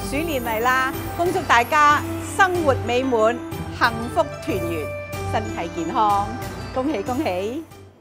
鼠年嚟啦，恭祝大家生活美滿、幸福團圓、身體健康，恭喜恭喜！